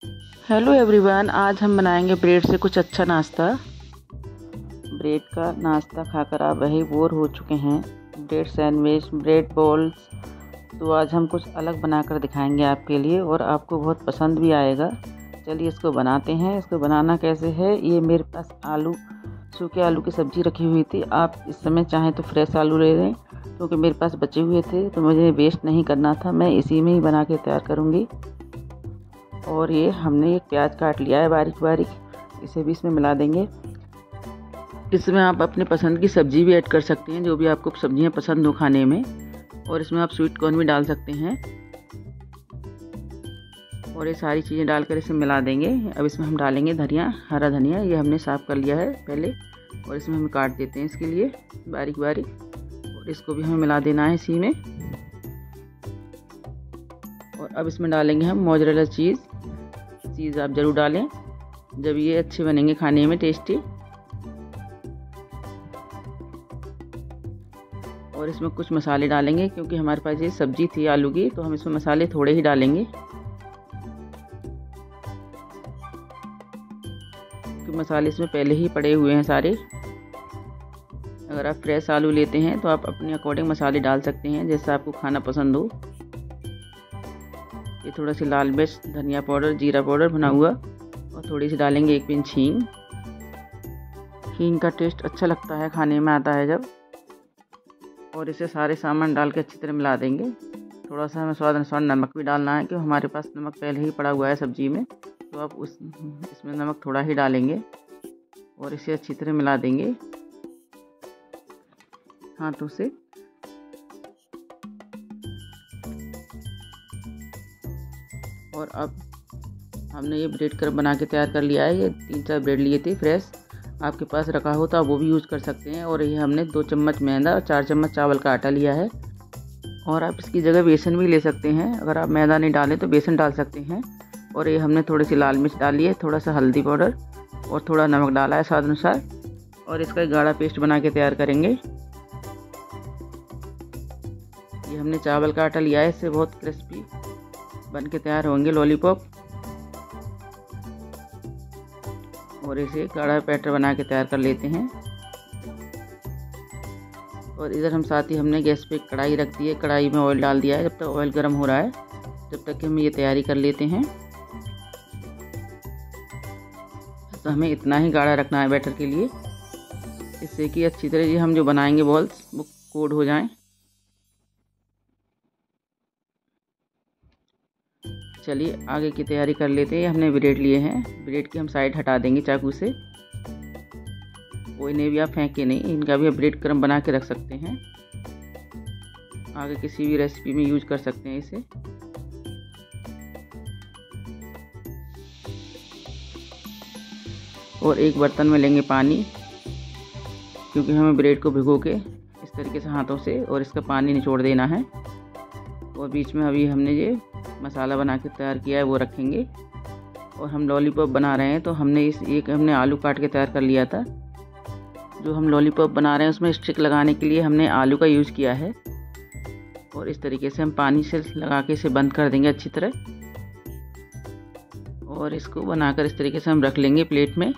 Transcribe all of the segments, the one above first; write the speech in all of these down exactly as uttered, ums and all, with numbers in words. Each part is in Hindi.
हेलो एवरीवन, आज हम बनाएंगे ब्रेड से कुछ अच्छा नाश्ता। ब्रेड का नाश्ता खाकर आप वही बोर हो चुके हैं। ब्रेड सैंडविच, ब्रेड बॉल्स, तो आज हम कुछ अलग बनाकर दिखाएंगे आपके लिए और आपको बहुत पसंद भी आएगा। चलिए इसको बनाते हैं। इसको बनाना कैसे है, ये मेरे पास आलू, सूखे आलू की सब्ज़ी रखी हुई थी। आप इस समय चाहें तो फ्रेश आलू ले लें, क्योंकि मेरे पास बचे हुए थे तो मुझे वेस्ट नहीं करना था। मैं इसी में ही बना के तैयार करूँगी। और ये हमने एक प्याज काट लिया है बारीक बारीक, इसे भी इसमें मिला देंगे। इसमें आप अपने पसंद की सब्ज़ी भी ऐड कर सकते हैं, जो भी आपको सब्ज़ियाँ पसंद हो खाने में। और इसमें आप स्वीट कॉर्न भी डाल सकते हैं। और ये सारी चीज़ें डालकर इसे मिला देंगे। अब इसमें हम डालेंगे धनिया, हरा धनिया, ये हमने साफ़ कर लिया है पहले। और इसमें हम काट देते हैं इसके लिए बारीक बारीक। और इसको भी हमें मिला देना है इसी में। और अब इसमें डालेंगे हम मोज़रेला चीज़। चीज़ आप ज़रूर डालें, जब ये अच्छे बनेंगे खाने में, टेस्टी। और इसमें कुछ मसाले डालेंगे, क्योंकि हमारे पास ये सब्ज़ी थी आलू की, तो हम इसमें मसाले थोड़े ही डालेंगे, क्योंकि मसाले इसमें पहले ही पड़े हुए हैं सारे। अगर आप फ्रेश आलू लेते हैं तो आप अपने अकॉर्डिंग मसाले डाल सकते हैं, जैसा आपको खाना पसंद हो। ये थोड़ा सी लाल मिर्च, धनिया पाउडर, जीरा पाउडर भुना हुआ, और थोड़ी सी डालेंगे एक पिंच हींग। हींग का टेस्ट अच्छा लगता है, खाने में आता है जब। और इसे सारे सामान डाल के अच्छी तरह मिला देंगे। थोड़ा सा हमें स्वाद अनुसार नमक भी डालना है, क्योंकि हमारे पास नमक पहले ही पड़ा हुआ है सब्ज़ी में, तो आप उस इसमें नमक थोड़ा ही डालेंगे। और इसे अच्छी तरह मिला देंगे हाथों से। और अब हमने ये ब्रेड क्रम्ब बना के तैयार कर लिया है। ये तीन चार ब्रेड लिए थे फ्रेश, आपके पास रखा हो तो आप वो भी यूज़ कर सकते हैं। और ये हमने दो चम्मच मैदा और चार चम्मच चावल का आटा लिया है। और आप इसकी जगह बेसन भी ले सकते हैं, अगर आप मैदा नहीं डालें तो बेसन डाल सकते हैं। और ये हमने थोड़ी सी लाल मिर्च डाली है, थोड़ा सा हल्दी पाउडर और थोड़ा नमक डाला है स्वाद अनुसार। और इसका एक गाढ़ा पेस्ट बना के तैयार करेंगे। ये हमने चावल का आटा लिया है, इससे बहुत क्रिस्पी बन के तैयार होंगे लॉलीपॉप। और इसे गाढ़ा बैटर बना के तैयार कर लेते हैं। और इधर हम साथ ही हमने गैस पे कढ़ाई रख दी है, कढ़ाई में ऑयल डाल दिया है। जब तक ऑयल गर्म हो रहा है, जब तक कि हम ये तैयारी कर लेते हैं। तो हमें इतना ही गाढ़ा रखना है बैटर के लिए, इससे कि अच्छी तरह ये हम जो बनाएंगे बॉल्स वो कोट हो जाएं। चलिए आगे की तैयारी कर लेते हैं। हमने ब्रेड लिए हैं, ब्रेड की हम साइड हटा देंगे चाकू से। कोई नहीं भी आप फेंके नहीं, इनका भी आप ब्रेड क्रम्ब बना के रख सकते हैं। आगे किसी भी रेसिपी में यूज कर सकते हैं इसे। और एक बर्तन में लेंगे पानी, क्योंकि हमें ब्रेड को भिगो के इस तरीके से हाथों से और इसका पानी निचोड़ देना है। और बीच में अभी हमने ये मसाला बना के तैयार किया है वो रखेंगे। और हम लॉलीपॉप बना रहे हैं, तो हमने इस एक हमने आलू काट के तैयार कर लिया था। जो हम लॉलीपॉप बना रहे हैं उसमें स्टिक लगाने के लिए हमने आलू का यूज़ किया है। और इस तरीके से हम पानी से लगा के इसे बंद कर देंगे अच्छी तरह। और इसको बनाकर इस तरीके से हम रख लेंगे प्लेट में।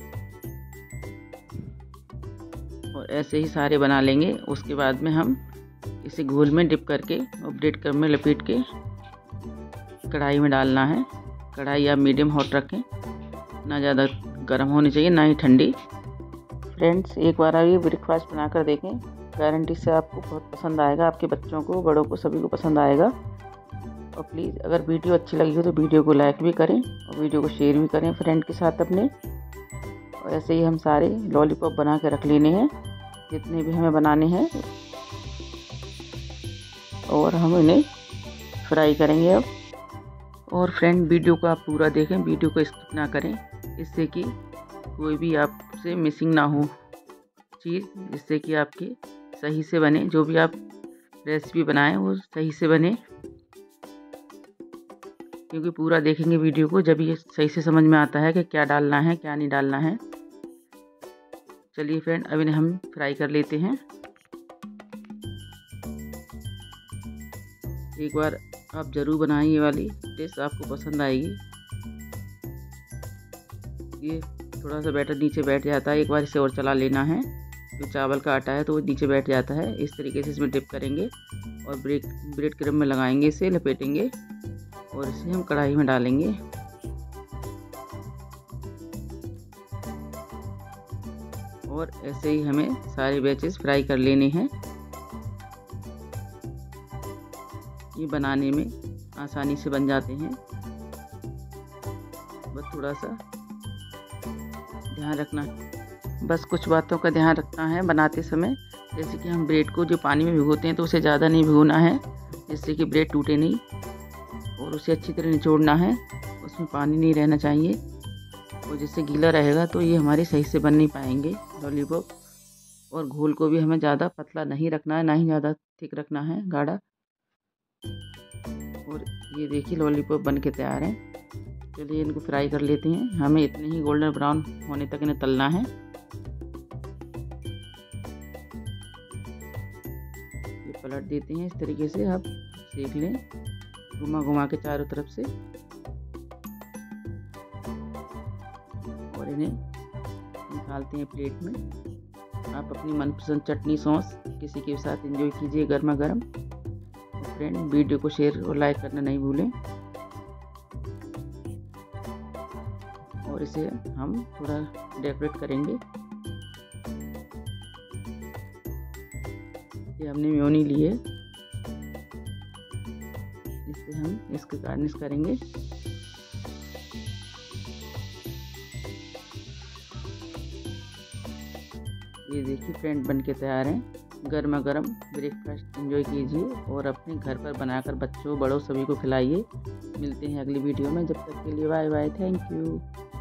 और ऐसे ही सारे बना लेंगे। उसके बाद में हम इसे घोल में डिप करके और ब्रेड क्रम्ब में लपेट के कढ़ाई में डालना है। कढ़ाई आप मीडियम हॉट रखें, ना ज़्यादा गर्म होनी चाहिए ना ही ठंडी। फ्रेंड्स, एक बार आप ये ब्रेकफास्ट बनाकर देखें, गारंटी से आपको बहुत पसंद आएगा। आपके बच्चों को, बड़ों को, सभी को पसंद आएगा। और प्लीज़ अगर वीडियो अच्छी लगी हो तो वीडियो को लाइक भी करें और वीडियो को शेयर भी करें फ्रेंड के साथ अपने। और ऐसे ही हम सारे लॉलीपॉप बना के रख लेने हैं, जितने भी हमें बनाने हैं। और हम इन्हें फ्राई करेंगे अब। और फ्रेंड, वीडियो को आप पूरा देखें, वीडियो को स्किप ना करें, इससे कि कोई भी आपसे मिसिंग ना हो चीज़, जिससे कि आपके सही से बने, जो भी आप रेसिपी बनाएं वो सही से बने। क्योंकि पूरा देखेंगे वीडियो को, जब ये सही से समझ में आता है कि क्या डालना है क्या नहीं डालना है। चलिए फ्रेंड, अब इन्हें हम फ्राई कर लेते हैं। एक बार आप ज़रूर बनाएं, ये वाली डिश आपको पसंद आएगी। ये थोड़ा सा बैटर नीचे बैठ जाता है, एक बार इसे और चला लेना है। जो चावल का आटा है तो वो नीचे बैठ जाता है। इस तरीके से इसमें डिप करेंगे और ब्रेड ब्रेड क्रम्ब में लगाएंगे, इसे लपेटेंगे और इसे हम कढ़ाई में डालेंगे। और ऐसे ही हमें सारे बैचेस फ्राई कर लेने हैं। ये बनाने में आसानी से बन जाते हैं, बस थोड़ा सा ध्यान रखना, बस कुछ बातों का ध्यान रखना है बनाते समय। जैसे कि हम ब्रेड को जो पानी में भिगोते हैं तो उसे ज़्यादा नहीं भिगोना है, जिससे कि ब्रेड टूटे नहीं, और उसे अच्छी तरह निचोड़ना है। उसमें पानी नहीं रहना चाहिए, और जिससे गीला रहेगा तो ये हमारे सही से बन नहीं पाएंगे लॉलीपॉप। और घोल को भी हमें ज़्यादा पतला नहीं रखना है, ना ही ज़्यादा थिक रखना है, गाढ़ा। और ये देखिए लॉलीपॉप बन के तैयार हैं। चलिए इनको फ्राई कर लेते हैं। हमें इतने ही गोल्डन ब्राउन होने तक इन्हें तलना है। ये पलट देते हैं इस तरीके से, आप सेक लें घुमा घुमा के चारों तरफ से, और इन्हें निकालते हैं प्लेट में। आप अपनी मनपसंद चटनी सॉस किसी के साथ एंजॉय कीजिए गर्मा गर्म। फ्रेंड, वीडियो को शेयर और लाइक करना नहीं भूलें। और इसे हम थोड़ा डेकोरेट करेंगे। ये हमने मेयोनी ली है, इससे हम इसके गार्निश करेंगे। ये देखिए फ्रेंड बन के तैयार हैं। गर्मा गर्म ब्रेकफास्ट एंजॉय कीजिए और अपने घर पर बनाकर बच्चों बड़ों सभी को खिलाइए। मिलते हैं अगली वीडियो में, जब तक के लिए बाय बाय, थैंक यू।